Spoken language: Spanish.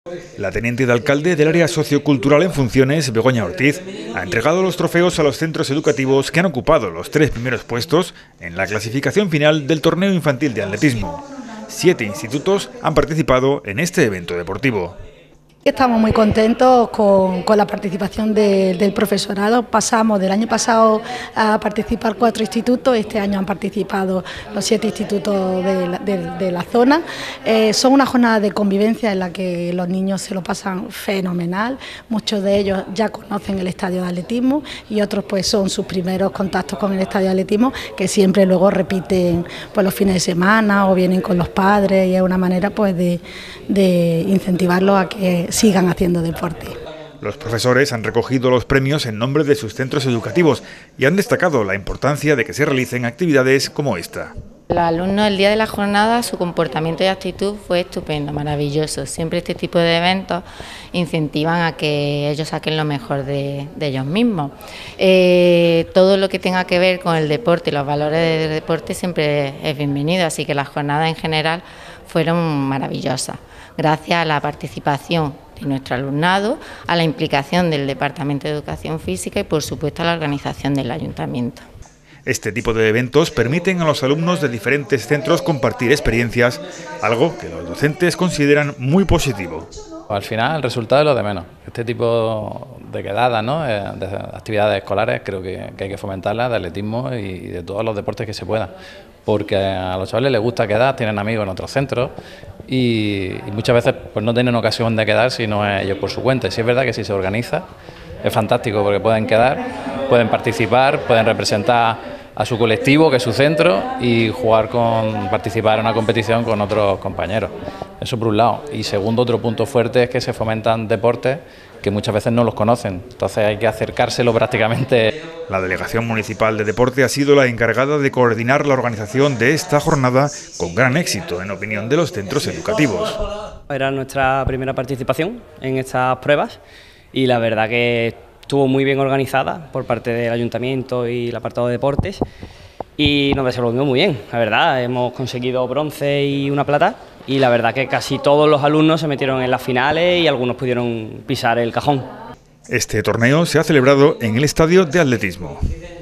La teniente de alcalde del área sociocultural en funciones, Begoña Ortiz, ha entregado los trofeos a los centros educativos que han ocupado los 3 primeros puestos en la clasificación final del torneo infantil de atletismo. 7 institutos han participado en este evento deportivo. Estamos muy contentos con la participación del profesorado. Pasamos del año pasado a participar 4 institutos, este año han participado los 7 institutos de la zona. Son una jornada de convivencia en la que los niños se lo pasan fenomenal. Muchos de ellos ya conocen el estadio de atletismo y otros pues son sus primeros contactos con el estadio de atletismo, que siempre luego repiten pues los fines de semana o vienen con los padres, y es una manera pues de incentivarlos a que sigan haciendo deporte. Los profesores han recogido los premios en nombre de sus centros educativos y han destacado la importancia de que se realicen actividades como esta. Los alumnos el día de la jornada, su comportamiento y actitud fue estupendo, maravilloso. Siempre este tipo de eventos incentivan a que ellos saquen lo mejor de ellos mismos. Todo lo que tenga que ver con el deporte y los valores del deporte siempre es bienvenido, así que las jornadas en general fueron maravillosas, gracias a la participación de nuestro alumnado, a la implicación del Departamento de Educación Física y, por supuesto, a la organización del Ayuntamiento. Este tipo de eventos permiten a los alumnos de diferentes centros compartir experiencias, algo que los docentes consideran muy positivo. Al final el resultado es lo de menos. Este tipo de quedadas, ¿no?, de actividades escolares, creo que hay que fomentarlas, de atletismo y de todos los deportes que se puedan, porque a los chavales les gusta quedar, tienen amigos en otros centros y muchas veces pues no tienen ocasión de quedar si no es ellos por su cuenta. Y sí es verdad que si se organiza es fantástico, porque pueden quedar, pueden participar, pueden representar a su colectivo, que es su centro, y participar en una competición con otros compañeros. Eso por un lado. Y segundo, otro punto fuerte es que se fomentan deportes que muchas veces no los conocen, entonces hay que acercárselo prácticamente. La Delegación Municipal de Deporte ha sido la encargada de coordinar la organización de esta jornada con gran éxito, en opinión de los centros educativos. Era nuestra primera participación en estas pruebas y la verdad que estuvo muy bien organizada por parte del Ayuntamiento y el apartado de deportes y nos desenvolvimos muy bien, la verdad. Hemos conseguido bronce y una plata y la verdad que casi todos los alumnos se metieron en las finales y algunos pudieron pisar el cajón. Este torneo se ha celebrado en el estadio de atletismo.